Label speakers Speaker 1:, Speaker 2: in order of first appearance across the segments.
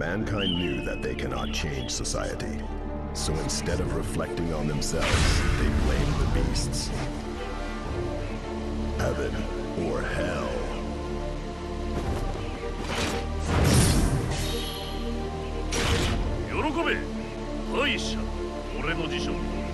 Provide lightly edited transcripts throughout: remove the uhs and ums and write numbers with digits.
Speaker 1: Mankind knew that they cannot change society. So instead of reflecting on themselves, they blamed the beasts. Heaven or hell.
Speaker 2: 喜べ、敗者。俺の辞書。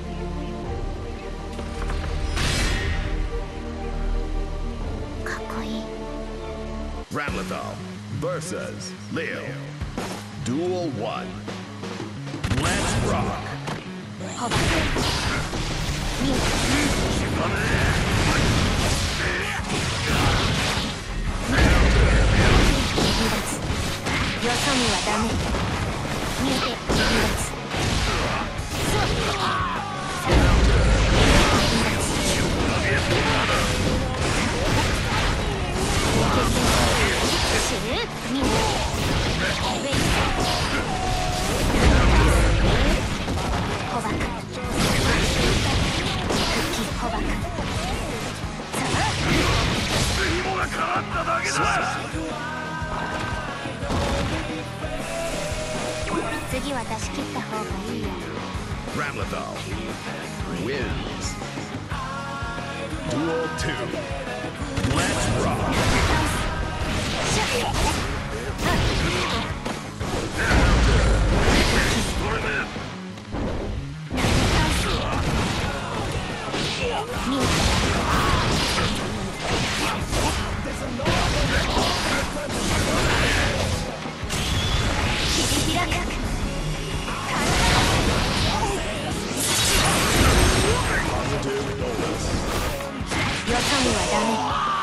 Speaker 3: かっこいい。
Speaker 1: Ramlethal versus Leo. Duel 1. Let's rock.
Speaker 3: ほばミよそにはダメ。見て離脱。次は出し切った方がいいよ。
Speaker 1: Ramlethal wins. Duel 2. Let's rock.
Speaker 3: よそにはダメ。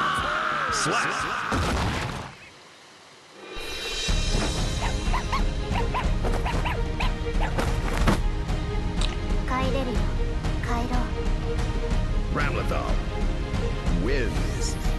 Speaker 3: 帰れるよ。帰ろう。
Speaker 1: Ramlethal wins.